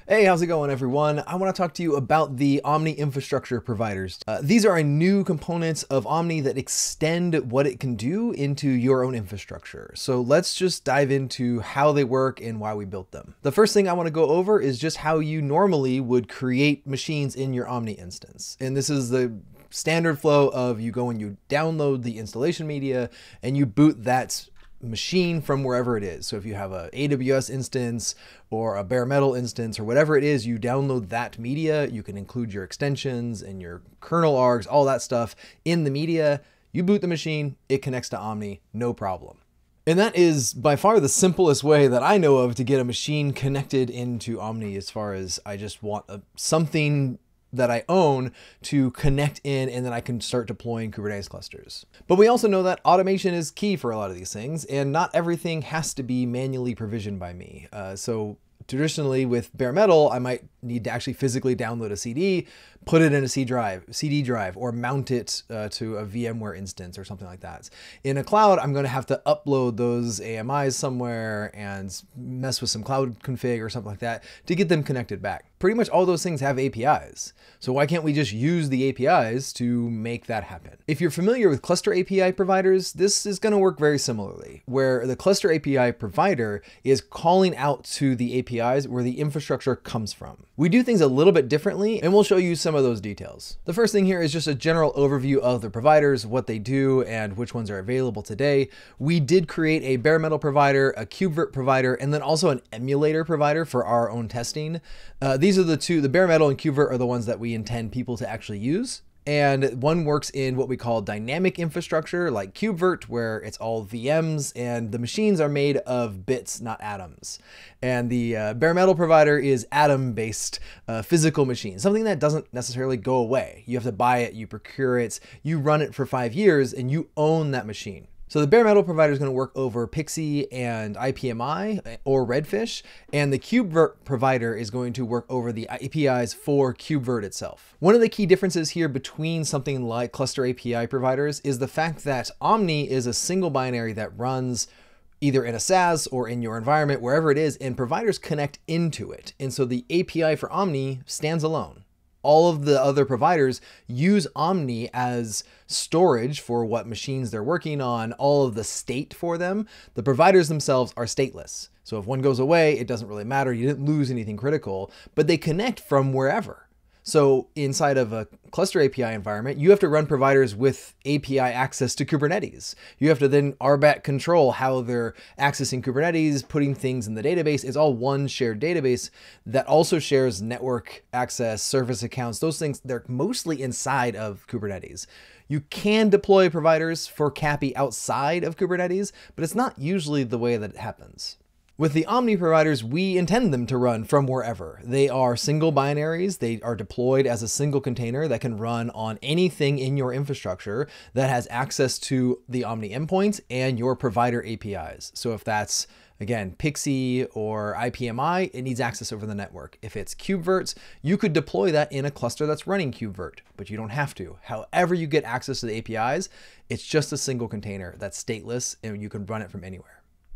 Hey, how's it going, everyone? I want to talk to you about the Omni infrastructure providers. These are new components of Omni that extend what it can do into your own infrastructure. So let's just dive into how they work and why we built them. The first thing I want to go over is just how you normally would create machines in your Omni instance. And this is the standard flow of you go and you download the installation media and you boot that machine from wherever it is. So if you have a AWS instance or a bare metal instance or whatever it is, you download that media. You can include your extensions and your kernel args, all that stuff in the media. You boot the machine, it connects to Omni, no problem. And that is by far the simplest way that I know of to get a machine connected into Omni, as far as I just want something that I own to connect in, and then I can start deploying Kubernetes clusters. But we also know that automation is key for a lot of these things, and not everything has to be manually provisioned by me. So traditionally with bare metal, I might need to actually physically download a CD, put it in a CD drive, or mount it to a VMware instance or something like that. In a cloud, I'm going to have to upload those AMIs somewhere and mess with some cloud config or something like that to get them connected back. Pretty much all those things have APIs. So why can't we just use the APIs to make that happen? If you're familiar with cluster API providers, this is going to work very similarly, where the cluster API provider is calling out to the APIs where the infrastructure comes from. We do things a little bit differently, and we'll show you some of those details. The first thing here is just a general overview of the providers, what they do, and which ones are available today. We did create a bare metal provider, a KubeVirt provider, and then also an emulator provider for our own testing. These are the two, the bare metal and KubeVirt are the ones that we intend people to actually use. And one works in what we call dynamic infrastructure, like KubeVirt, where it's all VMs and the machines are made of bits, not atoms. And the bare metal provider is atom-based physical machine, something that doesn't necessarily go away. You have to buy it, you procure it, you run it for 5 years, and you own that machine. So the bare metal provider is going to work over Pixie and IPMI or Redfish, and the KubeVirt provider is going to work over the APIs for KubeVirt itself. One of the key differences here between something like cluster API providers is the fact that Omni is a single binary that runs either in a SaaS or in your environment, wherever it is, and providers connect into it. And so the API for Omni stands alone. All of the other providers use Omni as storage for what machines they're working on, all of the state for them. The providers themselves are stateless. So if one goes away, it doesn't really matter. You didn't lose anything critical, but they connect from wherever. So inside of a cluster API environment, you have to run providers with API access to Kubernetes. You have to then RBAC control how they're accessing Kubernetes, putting things in the database. It's all one shared database that also shares network access, service accounts, those things. They're mostly inside of Kubernetes. You can deploy providers for CAPI outside of Kubernetes, but it's not usually the way that it happens. With the Omni providers, we intend them to run from wherever. They are single binaries. They are deployed as a single container that can run on anything in your infrastructure that has access to the Omni endpoints and your provider APIs. So if that's, again, Pixie or IPMI, it needs access over the network. If it's KubeVirt, you could deploy that in a cluster that's running KubeVirt, but you don't have to. However you get access to the APIs, it's just a single container that's stateless and you can run it from anywhere.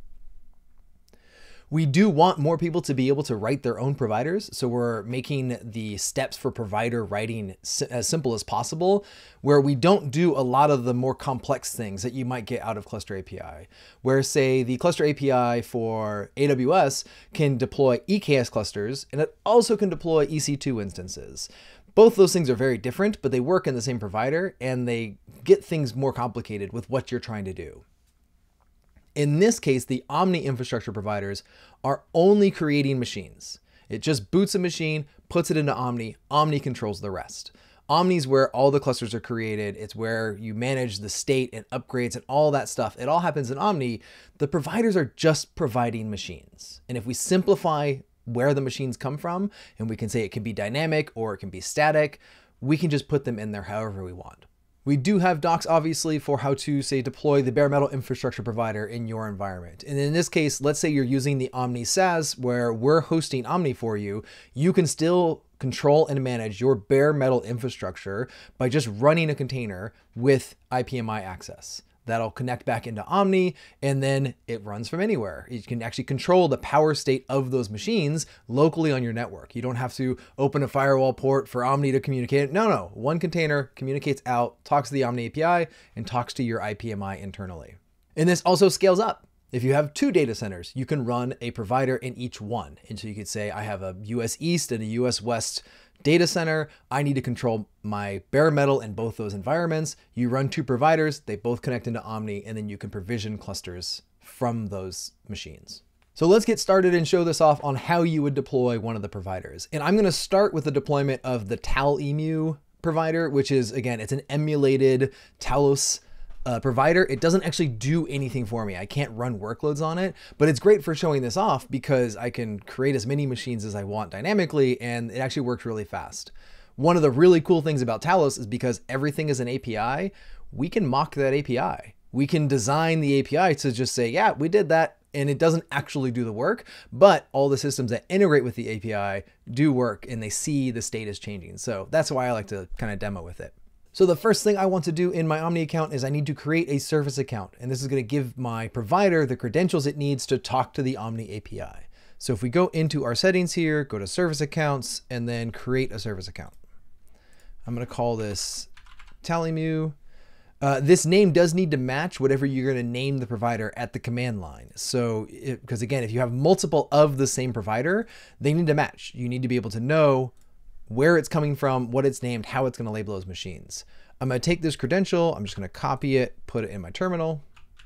We do want more people to be able to write their own providers, so we're making the steps for provider writing as simple as possible, where we don't do a lot of the more complex things that you might get out of Cluster API, where, say, the Cluster API for AWS can deploy EKS clusters, and it also can deploy EC2 instances. Both those things are very different, but they work in the same provider, and they get things more complicated with what you're trying to do. In this case, the Omni infrastructure providers are only creating machines. It just boots a machine, puts it into Omni, Omni controls the rest. Omni is where all the clusters are created. It's where you manage the state and upgrades and all that stuff. It all happens in Omni. The providers are just providing machines. And if we simplify where the machines come from, and we can say it can be dynamic or it can be static, we can just put them in there however we want. We do have docs, obviously, for how to, say, deploy the bare metal infrastructure provider in your environment. And in this case, let's say you're using the Omni SaaS where we're hosting Omni for you. You can still control and manage your bare metal infrastructure by just running a container with IPMI access. that'll connect back into Omni, and then it runs from anywhere. You can actually control the power state of those machines locally on your network. You don't have to open a firewall port for Omni to communicate. No, one container communicates out, talks to the Omni API, and talks to your IPMI internally. And this also scales up. If you have 2 data centers, you can run a provider in each one. And so you could say, I have a US East and a US West data center. I need to control my bare metal in both those environments. You run 2 providers, they both connect into Omni, and then you can provision clusters from those machines. So let's get started and show this off on how you would deploy one of the providers. And I'm going to start with the deployment of the TalEmu provider, which is, again, it's an emulated Talos provider. It doesn't actually do anything for me. I can't run workloads on it, but it's great for showing this off because I can create as many machines as I want dynamically, and it actually works really fast. One of the really cool things about Talos is because everything is an API, we can mock that API. We can design the API to just say, yeah, we did that, and it doesn't actually do the work, but all the systems that integrate with the API do work, and they see the state is changing. So that's why I like to kind of demo with it. So the first thing I want to do in my Omni account is I need to create a service account. And this is going to give my provider the credentials it needs to talk to the Omni API. So if we go into our settings here, go to service accounts, and then create a service account. I'm going to call this TalEmu. This name does need to match whatever you're going to name the provider at the command line. So, because again, if you have multiple of the same provider, they need to match. You need to be able to know where it's coming from, what it's named, how it's going to label those machines. I'm going to take this credential, I'm just going to copy it, put it in my terminal.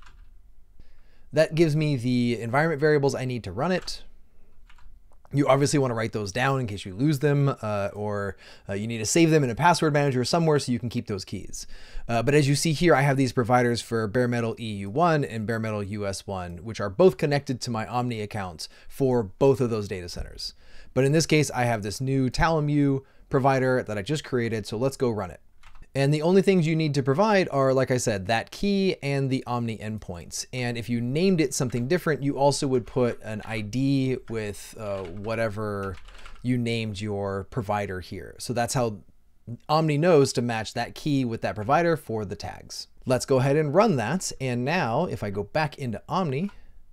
That gives me the environment variables I need to run it. You obviously want to write those down in case you lose them, or you need to save them in a password manager somewhere so you can keep those keys. But as you see here, I have these providers for bare metal EU1 and bare metal US1, which are both connected to my Omni accounts for both of those data centers. But in this case, I have this new TalEmu provider that I just created, so let's go run it. And the only things you need to provide are, like I said, that key and the Omni endpoints. And if you named it something different, you also would put an ID with whatever you named your provider here. So that's how Omni knows to match that key with that provider for the tags. Let's go ahead and run that. And now if I go back into Omni,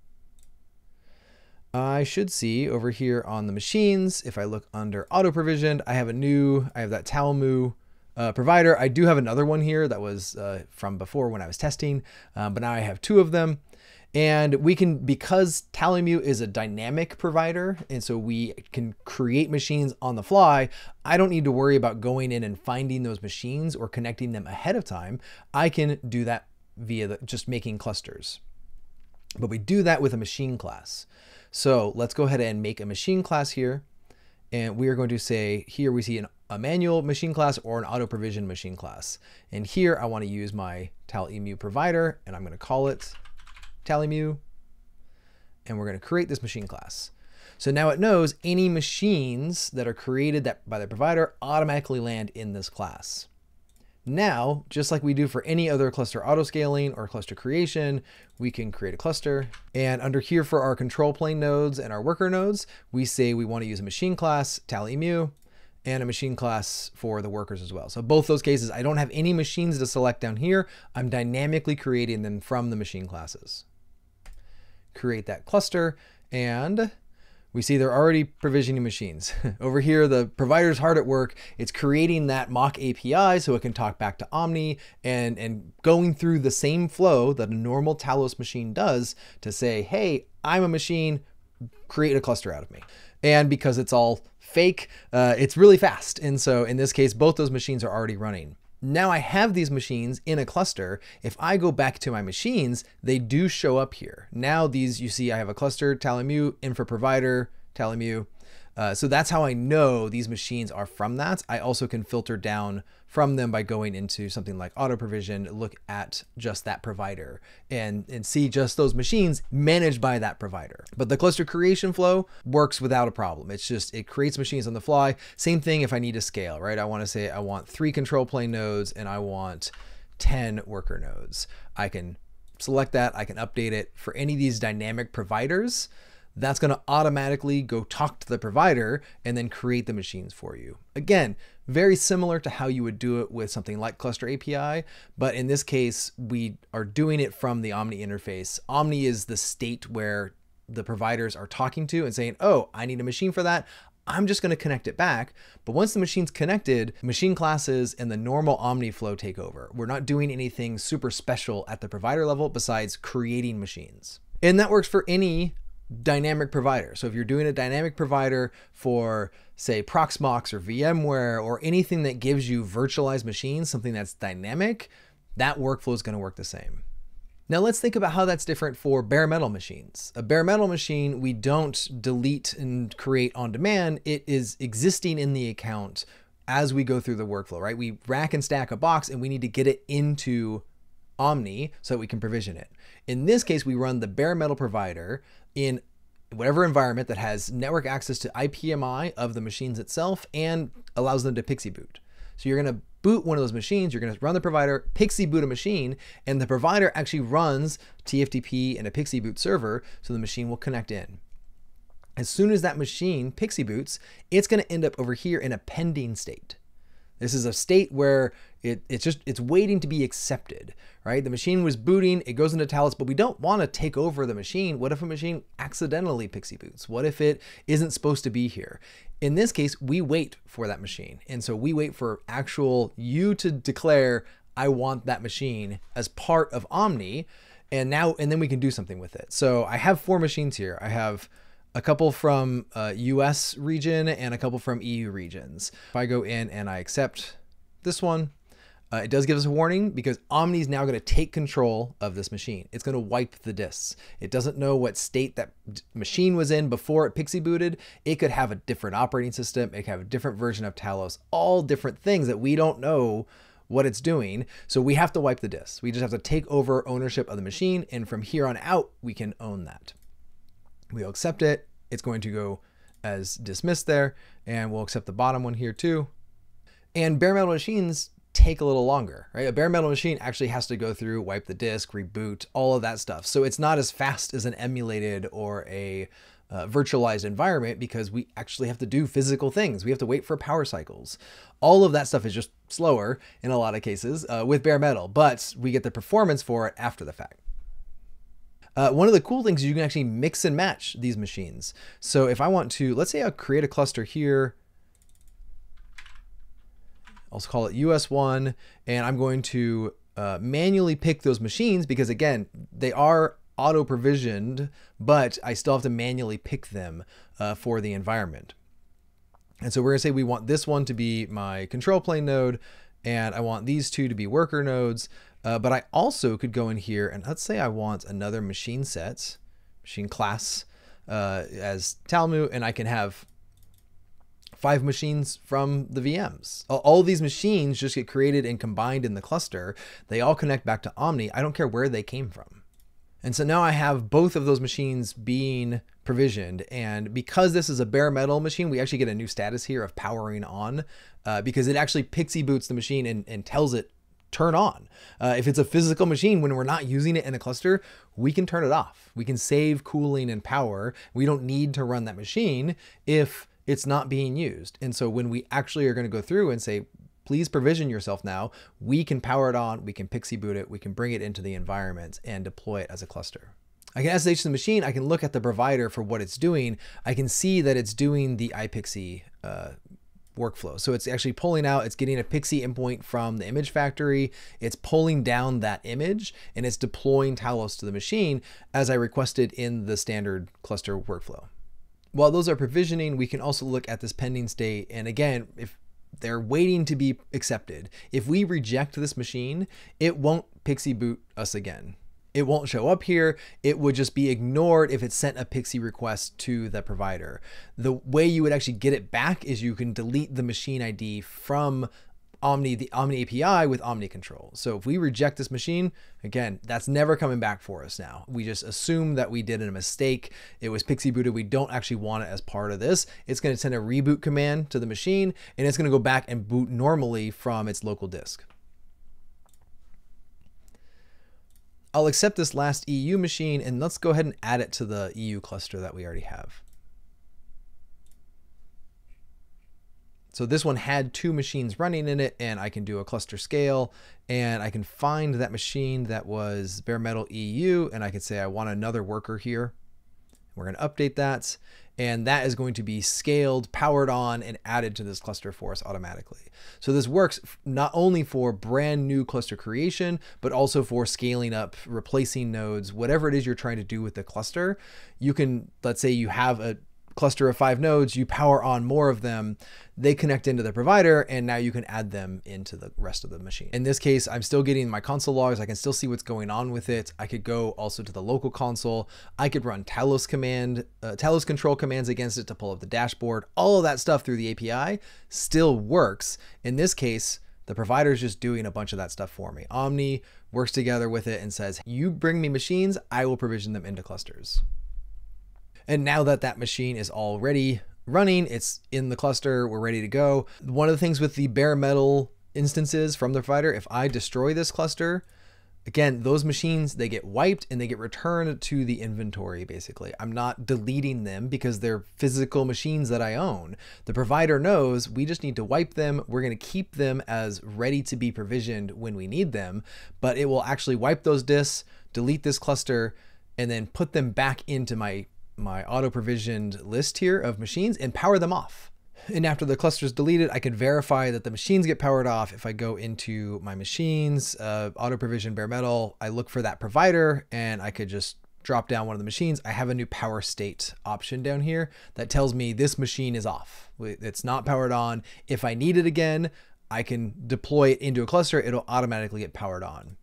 I should see over here on the machines, if I look under auto provisioned, I have that TalEmu provider. I do have another one here that was from before when I was testing, but now I have 2 of them. And we can, because TalEmu is a dynamic provider, and so we can create machines on the fly, I don't need to worry about going in and finding those machines or connecting them ahead of time. I can do that via just making clusters. But we do that with a machine class. So let's go ahead and make a machine class here. And we are going to say, here we see a manual machine class or an auto provision machine class. And here I want to use my TalEmu provider, and I'm going to call it TalEmu. And we're going to create this machine class. So now it knows any machines that are created by the provider automatically land in this class. Now, just like we do for any other cluster autoscaling or cluster creation, we can create a cluster. And under here for our control plane nodes and our worker nodes, we say we want to use a machine class, TalEmu, and a machine class for the workers as well. So both those cases, I don't have any machines to select down here. I'm dynamically creating them from the machine classes. Create that cluster, and we see they're already provisioning machines. Over here, the provider's hard at work. It's creating that mock API so it can talk back to Omni and going through the same flow that a normal Talos machine does to say, hey, I'm a machine, create a cluster out of me. And because it's all fake, it's really fast. And so in this case, both those machines are already running. Now I have these machines in a cluster. If I go back to my machines, they do show up here. Now these, you see I have a cluster, TalEmu, infra provider, TalEmu. So that's how I know these machines are from that. I also can filter down from them by going into something like auto provision, look at just that provider and see just those machines managed by that provider. But the cluster creation flow works without a problem. It's just, it creates machines on the fly. Same thing if I need to scale, right? I want to say I want 3 control plane nodes and I want 10 worker nodes. I can select that, I can update it for any of these dynamic providers. that's going to automatically go talk to the provider and then create the machines for you. Again, very similar to how you would do it with something like Cluster API, but in this case, we are doing it from the Omni interface. Omni is the state where the providers are talking to and saying, oh, I need a machine for that. I'm just going to connect it back. But once the machine's connected, machine classes and the normal Omni flow take over. We're not doing anything super special at the provider level besides creating machines. And that works for any dynamic provider. So if you're doing a dynamic provider for, say, Proxmox or VMware or anything that gives you virtualized machines, something that's dynamic, that workflow is going to work the same. Now let's think about how that's different for bare metal machines. A bare metal machine, we don't delete and create on demand. It is existing in the account as we go through the workflow, right? We rack and stack a box and we need to get it into Omni so that we can provision it. In this case, we run the bare metal provider in whatever environment that has network access to IPMI of the machines itself and allows them to PXE boot. So you're going to boot one of those machines, you're going to run the provider, PXE boot a machine, and the provider actually runs TFTP and a PXE boot server, so the machine will connect in. As soon as that machine PXE boots, it's going to end up over here in a pending state. This is a state where it's waiting to be accepted, right? The machine was booting, it goes into Talos, but we don't want to take over the machine. What if a machine accidentally PXE boots? What if it isn't supposed to be here? In this case, we wait for that machine. And so we wait for actual you to declare, I want that machine as part of Omni. And then we can do something with it. So I have 4 machines here. I have a couple from US region and a couple from EU regions. If I go in and I accept this one, it does give us a warning because Omni is now going to take control of this machine. It's going to wipe the disks. It doesn't know what state that machine was in before it PXE booted. It could have a different operating system. It could have a different version of Talos, all different things that we don't know what it's doing. So we have to wipe the disks. We just have to take over ownership of the machine. And from here on out, we can own that. We'll accept it. It's going to go as dismissed there. And we'll accept the bottom one here too. And bare metal machines take a little longer, right? A bare metal machine actually has to go through, wipe the disk, reboot, all of that stuff. So it's not as fast as an emulated or a virtualized environment because we actually have to do physical things. We have to wait for power cycles. All of that stuff is just slower in a lot of cases with bare metal, but we get the performance for it after the fact. One of the cool things is you can actually mix and match these machines. So if I want to, let's say I'll create a cluster here. I'll call it US1, and I'm going to manually pick those machines because again, they are auto provisioned, but I still have to manually pick them for the environment. And so we're gonna say we want this one to be my control plane node, and I want these 2 to be worker nodes. But I also could go in here and let's say I want another machine set, machine class as Talmu, and I can have 5 machines from the VMs. All these machines just get created and combined in the cluster. They all connect back to Omni. I don't care where they came from. And so now I have both of those machines being provisioned. And because this is a bare metal machine, we actually get a new status here of powering on because it actually PXE boots the machine and tells it turn on. If it's a physical machine, when we're not using it in a cluster, we can turn it off. We can save cooling and power. We don't need to run that machine if it's not being used. And so when we actually are going to go through and say, please provision yourself now, we can power it on, we can PXE boot it, we can bring it into the environment and deploy it as a cluster. I can SSH to the machine, I can look at the provider for what it's doing. I can see that it's doing the iPXE workflow. So it's actually pulling out, it's getting a PXE endpoint from the image factory, it's pulling down that image, and it's deploying Talos to the machine as I requested in the standard cluster workflow. While those are provisioning, we can also look at this pending state. And again, if they're waiting to be accepted, if we reject this machine, it won't PXE boot us again. It won't show up here. It would just be ignored if it sent a PXE request to the provider. The way you would actually get it back is you can delete the machine ID from Omni, the Omni API with Omni control. So if we reject this machine, again, that's never coming back for us now. We just assume that we did a mistake. It was PXE booted. We don't actually want it as part of this. It's going to send a reboot command to the machine, and it's going to go back and boot normally from its local disk. I'll accept this last EU machine, and let's go ahead and add it to the EU cluster that we already have. So this one had 2 machines running in it, and I can do a cluster scale, and I can find that machine that was bare metal EU, and I could say I want another worker here. We're going to update that, and that is going to be scaled, powered on, and added to this cluster for us automatically. So this works not only for brand new cluster creation, but also for scaling up, replacing nodes, whatever it is you're trying to do with the cluster. You can, let's say you have a cluster of 5 nodes, you power on more of them, they connect into the provider, and now you can add them into the rest of the machine. In this case, I'm still getting my console logs. I can still see what's going on with it. I could go also to the local console. I could run Talos control commands against it to pull up the dashboard. All of that stuff through the API still works. In this case, the provider is just doing a bunch of that stuff for me. Omni works together with it and says, you bring me machines, I will provision them into clusters. And now that that machine is already running, it's in the cluster, we're ready to go. One of the things with the bare metal instances from the provider, if I destroy this cluster, again, those machines, they get wiped and they get returned to the inventory, basically. I'm not deleting them because they're physical machines that I own. The provider knows we just need to wipe them. We're going to keep them as ready to be provisioned when we need them, but it will actually wipe those disks, delete this cluster, and then put them back into my auto-provisioned list here of machines and power them off. And after the cluster is deleted, I can verify that the machines get powered off. If I go into my machines, auto-provision bare metal, I look for that provider and I could just drop down one of the machines. I have a new power state option down here that tells me this machine is off. It's not powered on. If I need it again, I can deploy it into a cluster. It'll automatically get powered on.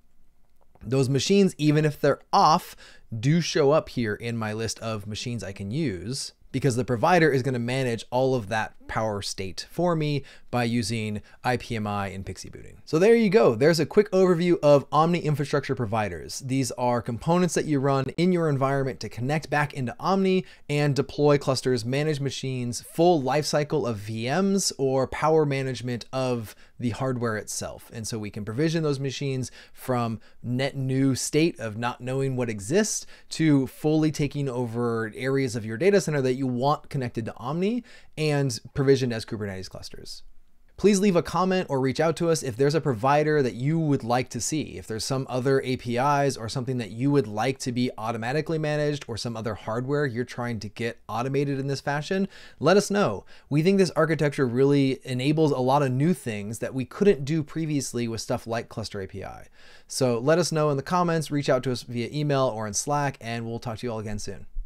Those machines, even if they're off, do show up here in my list of machines I can use because the provider is going to manage all of that power state for me by using IPMI and Pixie booting. So there you go. There's a quick overview of Omni infrastructure providers. These are components that you run in your environment to connect back into Omni and deploy clusters, manage machines, full lifecycle of VMs, or power management of the hardware itself. And so we can provision those machines from net new state of not knowing what exists to fully taking over areas of your data center that you want connected to Omni and provisioned as Kubernetes clusters. Please leave a comment or reach out to us if there's a provider that you would like to see. If there's some other APIs or something that you would like to be automatically managed or some other hardware you're trying to get automated in this fashion, let us know. We think this architecture really enables a lot of new things that we couldn't do previously with stuff like Cluster API. So let us know in the comments, reach out to us via email or in Slack, and we'll talk to you all again soon.